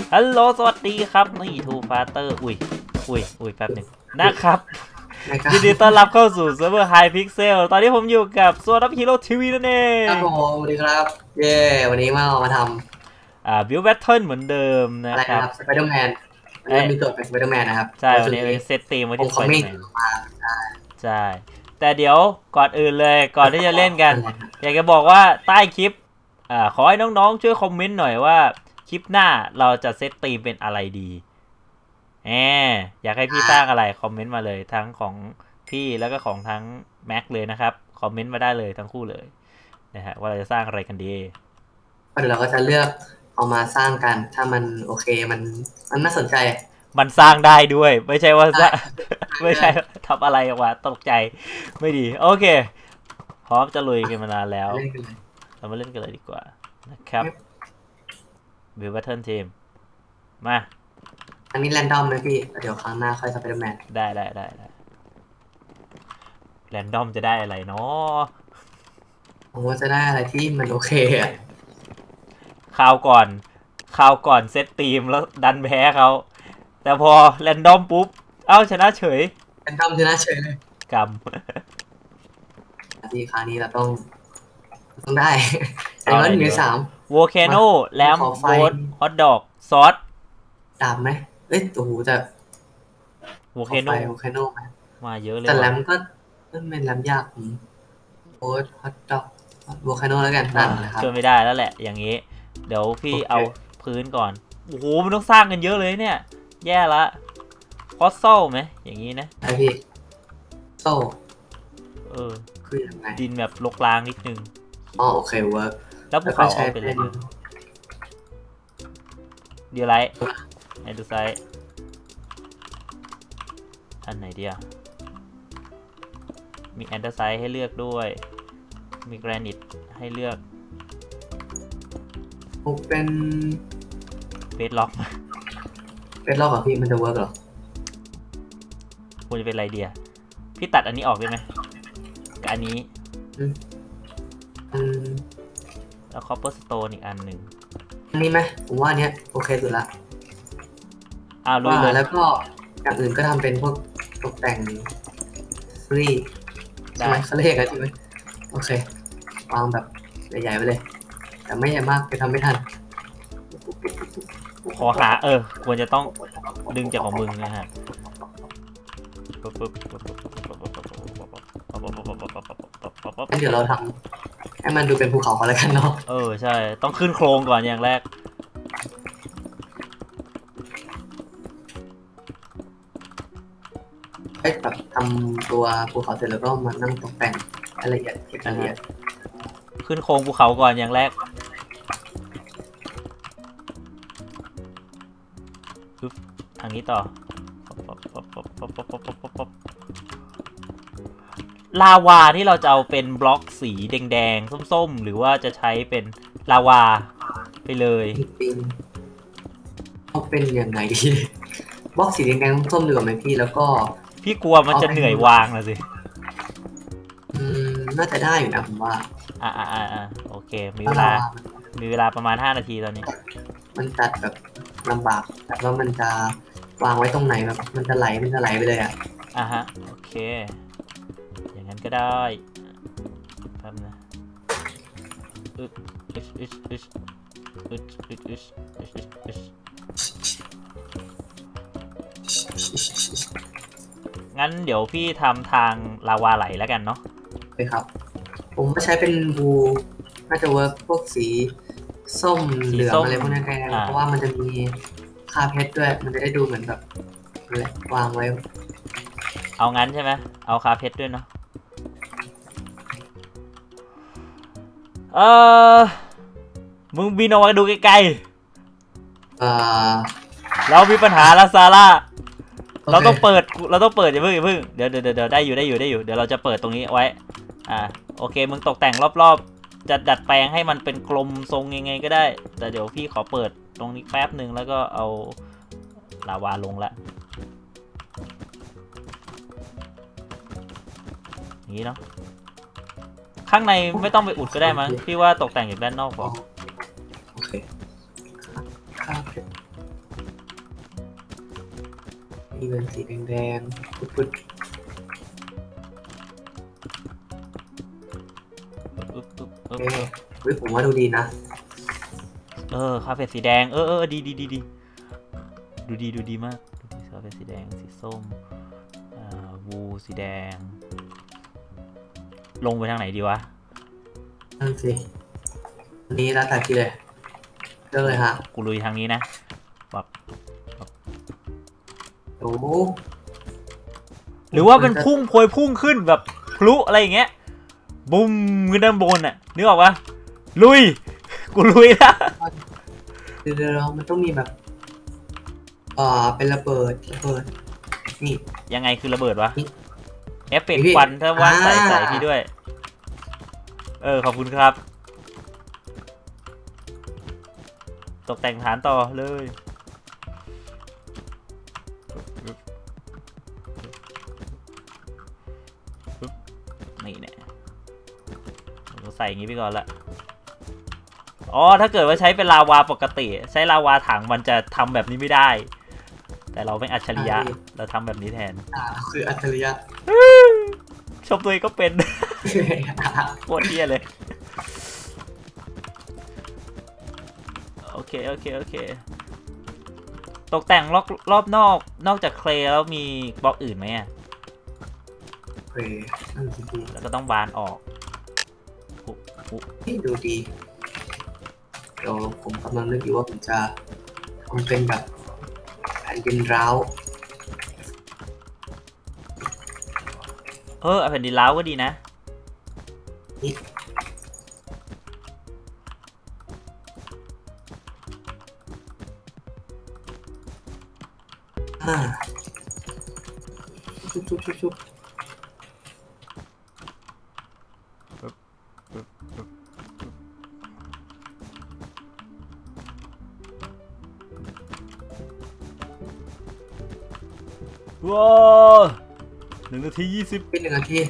ฮัลโหลสวัสดีครับนี่ทูฟาเตอร์อุ้ยแป๊บหนึ่งนะครับยินดีต้อนรับเข้าสู่เซิร์ฟเวอร์ไฮพิกเซลตอนนี้ผมอยู่กับโซนับฮีโร่ทีวีนั่นเองครับผมสวัสดีครับเย้วันนี้มาทำบิลแบทเทิลเหมือนเดิมนะอะไรครับสไปเดอร์แมนมีตัวเป็นสไปเดอร์แมนนะครับใช่วันนี้เซตตีมไว้ที่สไปเดอร์แมนใช่แต่เดี๋ยวก่อนอื่นเลยก่อนที่จะเล่นกันอยากจะบอกว่าใต้คลิปขอให้น้องๆช่วยคอมเมนต์หน่อยว่าคลิปหน้าเราจะเซตตีมเป็นอะไรดีอยากให้พี่สร้างอะไรคอมเมนต์มาเลยทั้งของพี่แล้วก็ของทั้งแม็กเลยนะครับคอมเมนต์มาได้เลยทั้งคู่เลยนะฮะว่าเราจะสร้างอะไรกันดีเดี๋ยวเราก็จะเลือกเอามาสร้างกันถ้ามันโอเคมันน่าสนใจมันสร้างได้ด้วยไม่ใช่ว่าไม่ใช่ทำอะไรออกมาตกใจไม่ดีโอเคพร้อมจะลุยกันมานานแล้วเรามาเล่นกันเลยดีกว่านะครับบิวบัตเทิลทีมมาอันนี้แรนดอมนะพี่เดี๋ยวครั้งหน้าค่อยสไปเดอร์แมนได้แรนดอมจะได้อะไรเนาะผมว่าจะได้อะไรที่มันโอเคอะคราวก่อนเซตทีมแล้วดันแพ้เขาแต่พอแรนดอมปุ๊บเอ้าชนะเฉยแรนดอมชนะเฉยเลยกรรมที่ครั้งนี้เราต้องได้อย่างน้อย1 ใน 3 โวลเคโนแลมโบสฮอตดอกซอสดาบไหมโอ้โหจะโวลเคโนมาเยอะเลยแต่แลมก็เป็นแลมยากโบสฮอตดอกโวลเคโนแล้วกันนั่นนะครับช่วยไม่ได้แล้วแหละอย่างนี้เดี๋ยวพี่เอาพื้นก่อนโอ้โหมันต้องสร้างกันเยอะเลยเนี่ยแย่ละพอสโซ่ไหมอย่างนี้นะไอพี่โซ่คือยังไงดินแบบลกล้างนิดนึงโอเคเวิร์กแล้วภูเขาเอาเป็นอะไรเดี๋ยวไรไอดูไซส์อันไหนดีอะมีแอนเดอร์ไซส์ให้เลือกด้วยมีแกรนิตให้เลือกผมเป็นเบสล็อกเหรอพี่มันจะเวิร์กเหรอควรจะเป็นอะไรเดียพี่ตัดอันนี้ออกได้ไหมกับอันนี้แล้วคอปเปอร์สโตนอีกอันหนึ่งอันนี้ไหมผมว่าอันเนี้ยโอเคสุดละลุยเลยแล้วก็อย่างอื่นก็ทำเป็นพวกตกแต่งฟรีใช่ไหมเขาเรียกกันใช่ไหมโอเควางแบบใหญ่ๆไปเลยแต่ไม่ใหญ่มากไปทำไม่ทันขอหาควรจะต้องดึงจากของมึงนะฮะเดี๋ยวเราทำให้มันดูเป็นภูเขาอะไรกันเนาะใช่ต้องขึ้นโครงก่อนอย่างแรกแบบทำตัวภูเขาเสร็จแล้วก็มานั่งตกแต่งละเอียดเก็บรายละเอียดขึ้นโครงภูเขาก่อนอย่างแรกทางนี้ต่อลาวาที่เราจะเอาเป็นบล็อกสีแดงๆส้มๆหรือว่าจะใช้เป็นลาวาไปเลยเป็นยังไงดีบล็อกสีแดงๆส้มๆดีกว่าไหมพี่แล้วก็พี่กลัวมันจะเหนื่อยวางนะสิน่าจะได้อยู่นะผมว่าโอเคมีเวลาประมาณ5 นาทีตอนนี้มันจัดแบบลำบากแต่ว่ามันจะวางไว้ตรงไหนแบบมันจะไหลไปเลยโอเคอย่างนั้นก็ได้ครับนะงั้นเดี๋ยวพี่ทำทางลาวาไหลแล้วกันเนาะโอเคครับผมก็ใช้เป็นบูน่าจะเวิร์กพวกสีส้มเหลืองอะไรพวกนั้นเพราะว่ามันจะมีคาเพชรด้วยมันจะได้ดูเหมือนแบบวางไว้เอางั้นใช่ไหมเอาคาเพชรด้วยเนาะมึงบินออกมาดูไกลๆเรามีปัญหาละซาร่าเราต้องเปิดอย่าเพิ่งเดี๋ยวได้อยู่เดี๋ยวเราจะเปิดตรงนี้ไว้โอเคมึงตกแต่งรอบๆจะดัดแปลงให้มันเป็นกลมทรงยังไงก็ได้แต่เดี๋ยวพี่ขอเปิดตรงนี้แป๊บหนึ่งแล้วก็เอาลาวาลงละอย่างนี้เนาะข้างในไม่ต้องไปอุดก็ได้มั้งพี่ว่าตกแต่งจากด้านนอกพอโอเคนี่เป็นสีแดงๆพุดโอเคผมว่าดูดีนะคาเฟ่สีแดงดีดูดีมากคาเฟ่สีแดงสีส้มวูสีแดงลงไปทางไหนดีวะนั่นสินี่แล้วแต่ที่เลยเลือกเลยฮะกูลุยทางนี้นะแบบโอ้หรือว่าเป็นพุ่งพวยพุ่งขึ้นแบบพลุอะไรอย่างเงี้ยบุ้มขึ้นด้านบนอ่ะนึกออกปะลุยกูลุยแล้วเดี๋ยวมันต้องมีแบบเป็นระเบิดนี่ยังไงคือระเบิดวะเอฟเฟกต์ควันถ้าว่างใส่พี่ด้วยขอบคุณครับตกแต่งฐานต่อเลยนี่เนี่ยเราใส่อย่างนี้ไปก่อนละถ้าเกิดว่าใช้เป็นลาวาปกติใช้ลาวาถังมันจะทำแบบนี้ไม่ได้แต่เราไม่อัจฉริยะเราทำแบบนี้แทนคืออัจฉริยะชมตัวเองก็เป็นโคตรเหี้ยเลยโอเคตกแต่งรอบนอกจากเคลแล้วมีบล็อกอื่นไหมอ่ะเคลแล้วก็ต้องบานออกดูดีเดี๋ยวผมกำลังนึกอยู่ว่าผมจะทำเป็นแบบแผ่นดินร้าวแผ่นดินร้าวก็ดีนะชุบว้าว1 นาที 20 เป็น1 นาที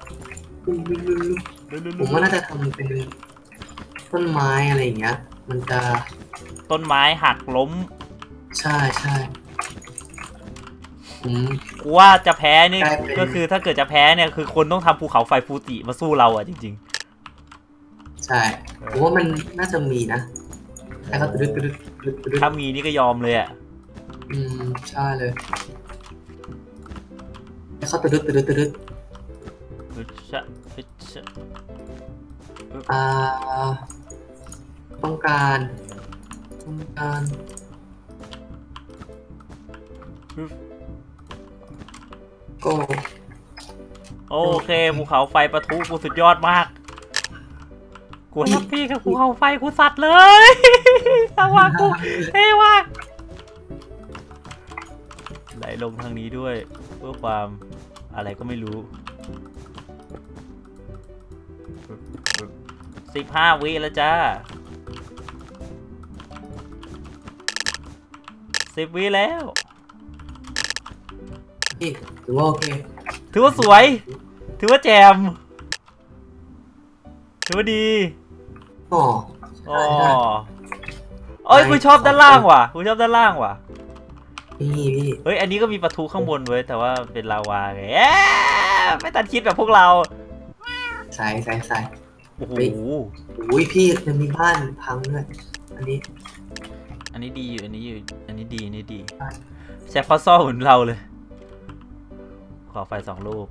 ผมว่าน่าจะทำเป็นต้นไม้อะไรอย่างเงี้ยมันจะต้นไม้หักล้มใช่กูว่าจะแพ้นี่ก็คือถ้าเกิดจะแพ้เนี่ยคือคนต้องทำภูเขาไฟฟูจิมาสู้เราอ่ะจริงๆใช่ผมว่ามันน่าจะมีนะแต่ก็ถ้ามีนี่ก็ยอมเลยอ่ะใช่เลยเขาตึ๊ดต้องการโก้โอเคภูเขาไฟปะทุกูสุดยอดมากกูแฮปปี้กับภูเขาไฟกูสัตว์เลยสว่างกูเท่มากไหลลงทางนี้ด้วยเพื่อความอะไรก็ไม่รู้15 วิแล้วจ้า10 วิแล้วถือว่าโอเคถือว่าสวยถือว่าแจมถือว่าดีกูชอบด้านล่างว่ะนี่เฮ้ยอันนี้ก็มีประตูข้างบนเว้ยแต่ว่าเป็นลาวาไงไม่ตัดคิดแบบพวกเราใส่โอ้โหพี่จะมีบ้านพังด้วยอันนี้ดีอยู่อันนี้ดีใช้พัซเซิลเหมือนเราเลยขอไฟ2 ลูก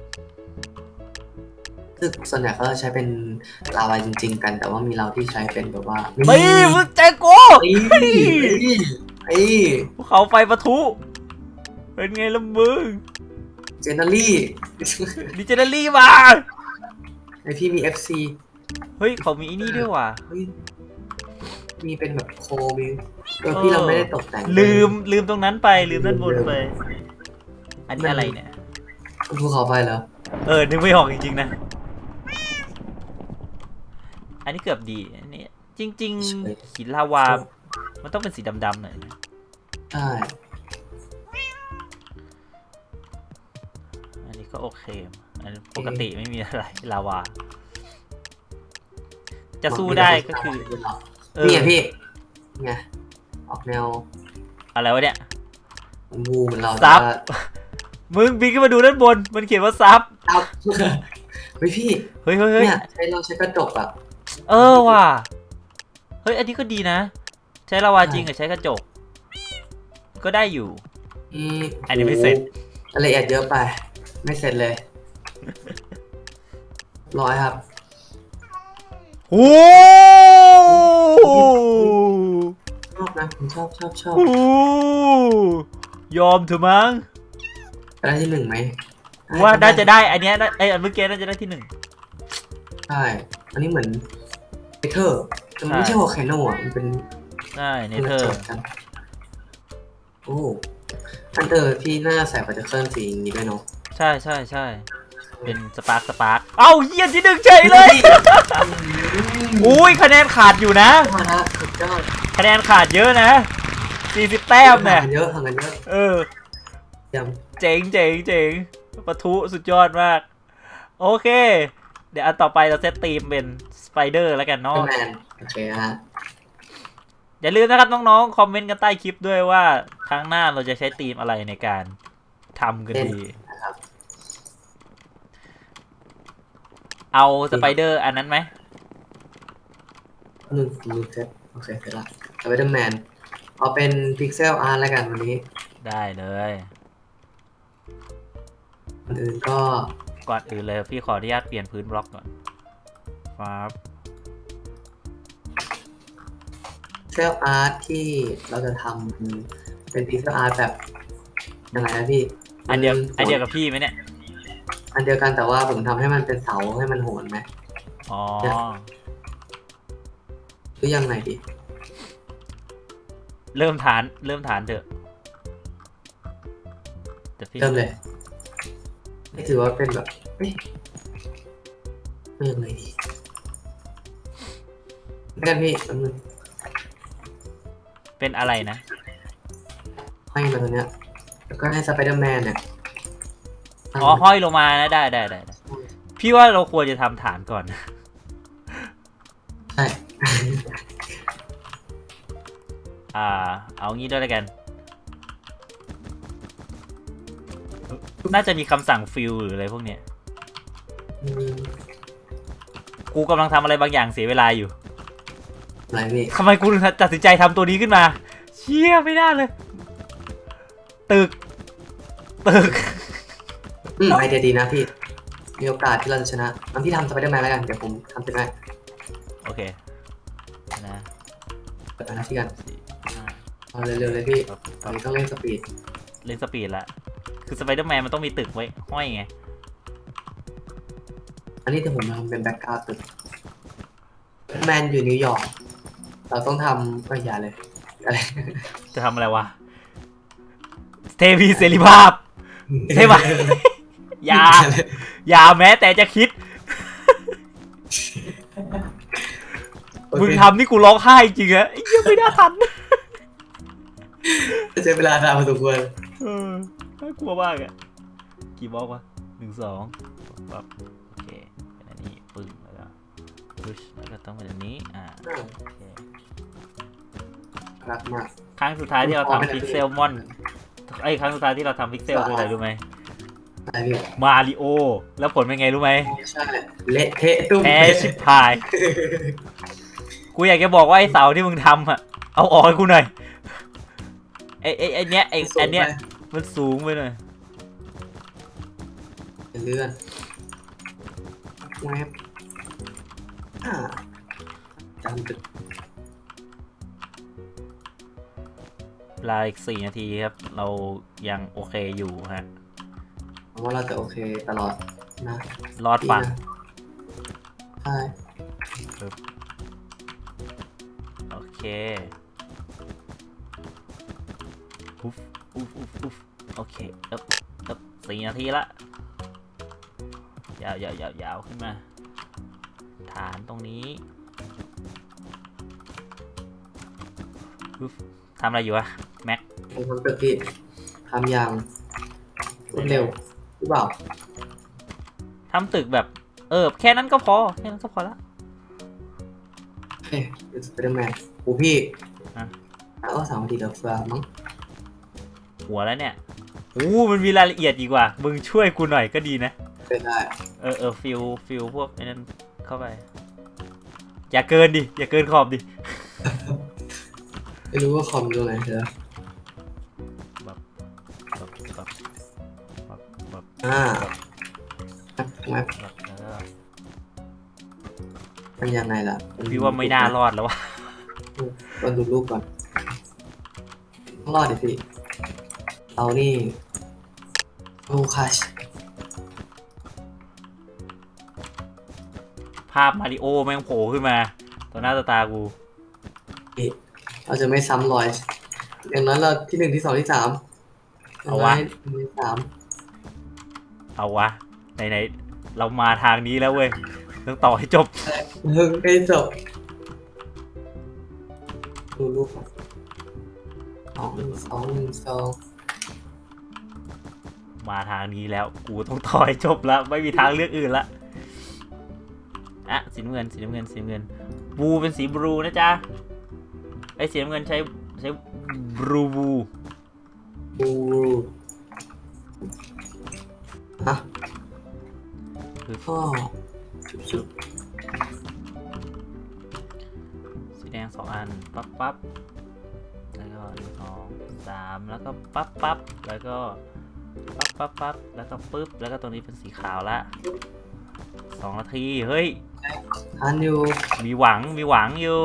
ซึ่งส่วนใหญ่เขาจะใช้เป็นลาวาจริงๆกันแต่ว่ามีเราที่ใช้เป็นแบบว่ามึงใจกูภูเขาไฟปะทุเป็นไงล่ะมึงเจเนอรี่ดิเจเนอรี่มาไอพี่มี FC เฮ้ยเขามีอีนี่ด้วยว่ะมีเป็นแบบโคมีพี่เราไม่ได้ตกแต่งลืมตรงนั้นไปลืมด้านบนไปอันนี้อะไรเนี่ยภูเขาไฟเหรอนึกไม่ออกจริงๆนะอันนี้เกือบดีอันนี้จริงๆหินลาวามันต้องเป็นสีดำๆหน่อยนะใช่อันนี้ก็โอเคอันปกติไม่มีอะไรลาวาจะสู้ได้ก็คือนี่พี่ไงออกแนวอะไรวะเนี่ยบูเหมือนเราซับ มึงบินขึ้นมาดูด้านบนมันเขียนว่าซับซับเฮ้ยพี่เฮ้ยเนี่ยเราใช้กระจกอ่ะว่ะเฮ้ยอันนี้ก็ดีนะใช้ลาวาจริงกับใช้กระจกก็ได้อยู่อันนี้ไม่เสร็จละเอียดเยอะไปไม่เสร็จเลย100ครับโอ้ชอบนะผมชอบยอมเถอะมั้งได้ที่1ไหมว่าน่าจะได้อันเนี้ยไออันเมื่อกี้น่าจะได้ที่1 ใช่อันนี้เหมือนเนเธอร์มันไม่ใช่วอลแคนโนอ่ะมันเป็นใช่เนเธอร์โอ้อันพี่น่าใส่ปัจจัยเครื่องสีอย่างนี้ด้วยเนาะใช่เป็นสปาร์คเอ้าเยี่ยมที่1เฉยเลยอุ้ยคะแนนขาดอยู่นะคะแนนขาดเยอะนะ40 แต้มเนี่ยเยอะห่างกันเยอะเจ๋งปะทุสุดยอดมากโอเคเดี๋ยวอันต่อไปเราเซตธีมเป็นสไปเดอร์แล้วกันเนาะโอเคฮะอย่าลืมนะครับน้องๆคอมเมนต์กันใต้คลิปด้วยว่าครั้งหน้าเราจะใช้ธีมอะไรในการทำกันดีเอาสไปเดอร์อันนั้นไหมเซตโอเคเสร็จละสไปเดอร์แมนเอาเป็นพิกเซลอาร์แล้วกันวันนี้ได้เลยก่อนอื่นเลยพี่ขออนุญาตเปลี่ยนพื้นบล็อกก่อนครับเซลอาร์ตที่เราจะทำเป็นพิกเซลอาร์ตแบบยังไงนะพี่อันเดียวกับพี่ไหมเนี่ยอันเดียวกันแต่ว่าผมทำให้มันเป็นเสาให้มันโหนไหมอ๋อคือยังไงดีเริ่มฐานเถอะเริ่มเลยนี่ถือว่าเป็นแบบไม่ยังไงดีกันพี่เป็นอะไรนะให้มาตัวเนี้ยแล้วก็ให้สไปเดอร์แมนเนี่ยห้อยลงมานะได้พี่ว่าเราควรจะทำฐานก่อนใช่เอางี้ด้วยแล้วกันน่าจะมีคำสั่งฟิลหรืออะไรพวกเนี้ยกูกำลังทำอะไรบางอย่างเสียเวลาอยู่อะไรพี่ทำไมกูตัดสินใจทำตัวนี้ขึ้นมาเชี่ยไม่ได้เลยตึกไอเดียดีนะพี่มีโอกาสที่เราจะชนะงั้นพี่ทำสไปเดอร์แมนแล้วกันเดี๋ยวผมทำเสร็จได้โอเคนะเปิดหน้าที่กันเอาเร็วๆเลยพี่ตอนนี้ต้องเล่นสปีดละคือสไปเดอร์แมนมันต้องมีตึกไว้ห้อยไงอันนี้ที่ผมทำเป็นแบ็คกราวด์ตึกแมนอยู่นิวยอร์กเราต้องทำก็อย่าเลยอะไรจะทำอะไรวะเทวีเสรีภาพใช่ไหมอย่าแม้แต่จะคิดมึงทำนี่กูร้องไห้จริงอะยังไม่ได้ทันใช้เวลานานพอสมควรน่ากลัวมากอะกี่บล็อกวะ1 2แบบโอเคเป็นอันนี้ปึ้งแล้วก็พุชแล้วก็ต้องเป็นอันนี้โอเครักมากครั้งสุดท้ายที่เราทำพิกเซลมอนครั้งสุดท้ายที่เราทำพิกเซลคืออะไรรู้ไหมมาริโอแล้วผลเป็นไงรู้ไหมใช่เละเทะตุ้มแพ้ชิบหายกูอยากจะบอกว่าไอ้เสาที่มึงทำอะเอาออกให้กูหน่อยไอ้เนี้ยอันเนี้ยมันสูงไปหน่อยเลื่อนแวบจำตึกเวลาอีก4 นาทีครับเรายังโอเคอยู่ฮะว่าเราจะโอเคตลอดนะรอดฟังใช่โอเคโอเค4 นาทีละยาวขึ้นมาฐานตรงนี้ทำอะไรอยู่วะแม็กผมทำตึกพี่ทำอย่างเร็วหรือเปล่าทำตึกแบบแค่นั้นก็พอละเฮ้ยสไปเดอร์แมนโอ้พี่แล้วก็3 นาทีเดี๋ยวเฟื่อมั้งหัวแล้วเนี่ยโอ้มันมีรายละเอียดอีกว่ะมึงช่วยกูหน่อยก็ดีนะได้ฟิลพวกไอ้นั่นเข้าไปอย่าเกินดิอย่าเกินขอบดิไม่รู้ว่าคอมตรงไหนเหรอแบบแมปมันยังไงล่ะพี่ว่าไม่น่ารอดแล้ววะก่อนดูรูปก่อนต้องรอดดิพี่เรานี่ลูคัสภาพมาริโอแม่งโผล่ขึ้นมาต่อหน้าต่อตากูเราจะไม่ซ้ำรอยอย่างนั้นเราที่1ที่2ที่3 เอาวะที่3 เอาวะไหนเรามาทางนี้แล้วเว้ยต้องต่อให้จบให้จบดูรูป2 มาทางนี้แล้วกูต้องต่อให้จบแล้วไม่มีทางเลือกอื่นละอ่ะสีน้ำเงินบูเป็นสีบลูนะจ๊ะไอสีน้ำเงินใช้บลูฮะชุบสีแดง2 อันปั๊บแล้วก็1 2 3แล้วก็ปั๊บแล้วก็ปั๊บแล้วก็ปึ๊บแล้วก็ตรงนี้เป็นสีขาวละ2 นาทีเฮ้ยทันอยู่มีหวังอยู่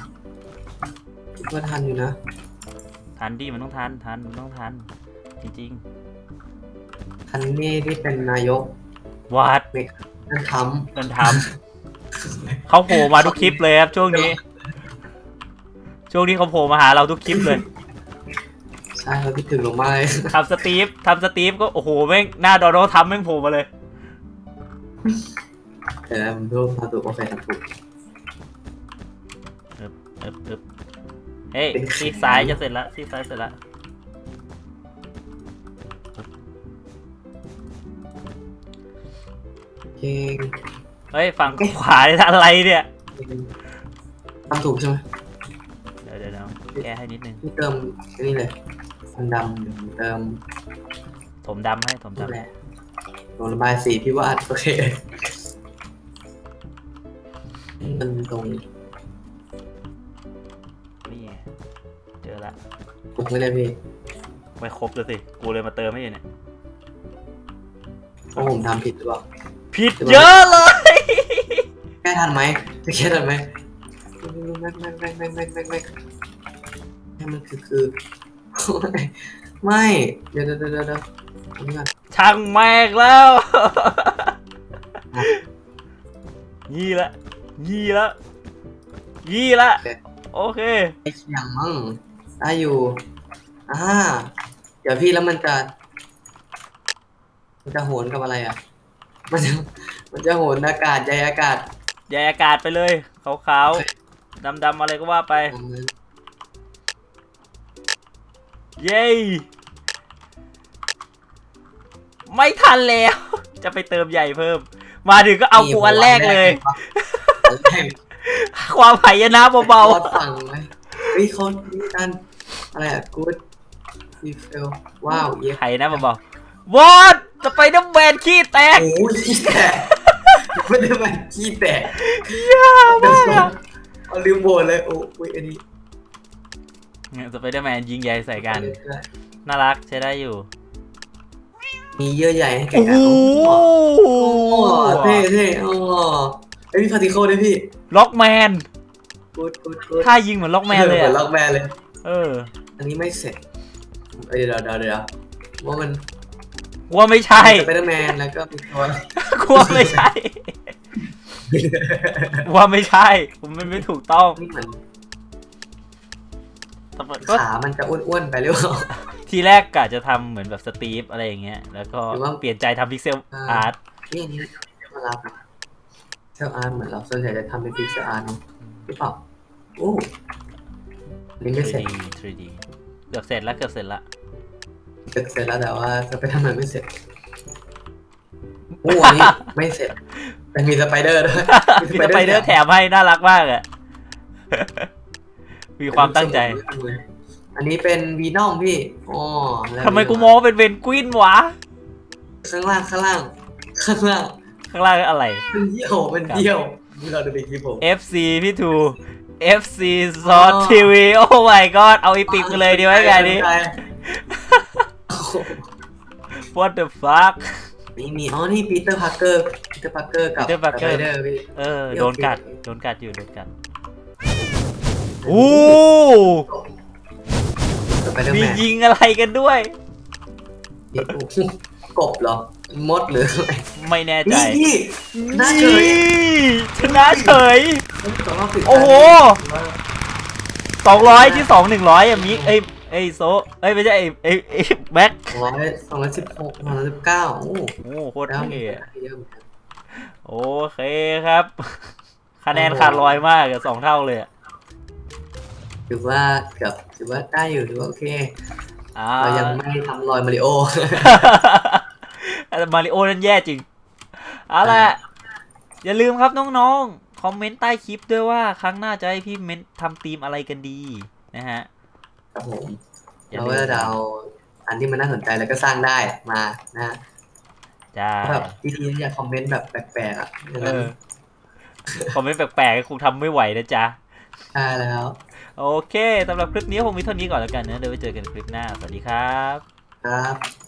ก็ทันอยู่นะทันดิมันต้องทันจริงทันนี่ที่เป็นนายกวัดนั่นทำเขาโผล่มาทุกคลิปเลยครับช่วงนี้เขาโผล่มาหาเราทุกคลิปเลยใช่เราคิดถึงลงมาเลยทำสตีฟก็โอ้โหแม่งหน้าโดนัลด์ทรัมป์แม่งโผล่มาเลยผมดูทำถูกโอเคทำถูกเฮ้ยซีซ้ายจะเสร็จแล้วซีซ้ายเสร็จแล้วเฮ้ยฝั่งขวาอะไรเนี่ยทำถูกใช่ไหมเดี๋ยวแก้ให้นิดนึงเติมนี่เลยดำเติมถมดำให้ลงระบายสีพี่วาดโอเคมันตรงนี่เจอละถูกไหมเนี่ยพี่ไม่ครบเลยสิกูเลยมาเติมให้เนี่ยเพราะผมทำผิดหรือเปล่าผิดเยอะเลยแก้ทันไหมจะแก้ทันไหมไม่มันคือไม่เดี๋ยวช่างแม่งแล้วยี่ละโอเคไอ้อย่างมั่งได้อยู่เดี๋ยวพี่แล้วมันจะโหนกับอะไรอ่ะมันจะโหนอากาศใยอากาศไปเลยขาวดำอะไรก็ว่าไปเย้ไม่ทันแล้วจะไปเติมใหญ่เพิ่มมาถึงก็เอากูอันแรกเลยความไผ่ยนะเบาๆสั่งไหมเขามีการอะไรอ่ะกูดดีเฟลว้าวไผ่นะเบาๆวอดจะไปน้ำแบนขี้แตกโอ้ยขี้แตกไม่ได้แบนขี้แตกยากมากเอาลืมโบนเลยโอ้ยอันนี้สไปเดอร์แมนยิงใหญ่ใส่กันน่ารักใช้ได้อยู่มีเยอะใหญ่ให้แข่งกันโอ้เท่ไอพี่พาร์ติเคิลด้วยพี่ล็อกแมนถ้ายิงเหมือนล็อกแมนเลยล็อกแมนเลยอันนี้ไม่เสร็จเดี๋ยวว่าไม่ใช่สไปเดอร์แมนแล้วก็มีตัวว่าไม่ใช่ผมไม่ถูกต้องขามันจะอ้วนๆไปหรือเปล่าทีแรกกะจะทำเหมือนแบบสตีฟอะไรอย่างเงี้ยแล้วก็เปลี่ยนใจทำพิกเซลอาร์ตนี่มารับพิกเซลอาร์ตเหมือนเราส่วนใหญ่จะทำเป็นพิกเซลอาร์ตหรือเปล่าโอ้นี่ไม่เสร็จ 3D เกือบเสร็จแล้วแต่ว่าจะไปทำอะไรไม่เสร็จโอ้อันนี้ไม่เสร็จแต่มีสไปเดอร์ด้วยมีสไปเดอร์แถมให้น่ารักมากอ่ะมีความตั้งใจอันนี้เป็นวีนอมพี่อ๋อแล้วทำไมกูมองเป็นเวนกวินวะข้างล่างข้างล่างข้างล่างข้างล่างอะไรเป็นเดี่ยวเป็นเดี่ยวนี่เราดูในคลิปผม FC พี่ทู FC ซอสทีวีโอ้ my god เอาอีปิกไปเลยดีไหมไงนี้ What the fuck มีอ๋อนี่ปีเตอร์พาร์เกอร์กับ Peter Parker เดอร์พี่โดนกัดอยู่โดนกัดโอ้สไปเดอร์มีแมนยิงอะไรกันด้วยกบเหรอมดหรืออะไรไม่แน่ใจนี่น่าเฉยชนะเฉย โอ้โห 200ที่100อ่ะมิไอ้โซไม่ใช่ไอ้แบ็ค 216 219โอ้โหโคตรแล้วเท่อะเยอะเหมือนกันโอเคครับ คะแนนขาดลอยมากอะ2 เท่าเลยอะถือว่าได้อยู่ถือว่าโอเคอ่าเรายังไม่ทำรอยมาริโอมาริโอนั่นแย่จริงเอาล่ะอย่าลืมครับน้องๆ คอมเมนต์ใต้คลิปด้วยว่าครั้งหน้าจะให้พี่เม้นทำธีมอะไรกันดีนะฮะครับผมเราก็จะเอาอันที่มันน่าสนใจแล้วก็สร้างได้มานะจ้าแบบวิธีที่จะคอมเมนต์แบบแปลกๆอ่ะอย่างนั้นคอมเมนต์แปลกๆคงทำไม่ไหวนะจ๊ะใช่แล้วโอเคสำหรับคลิปนี้คงมีเท่านี้ก่อนแล้วกันนะเดี๋ยวไปเจอกันคลิปหน้าสวัสดีครับครับ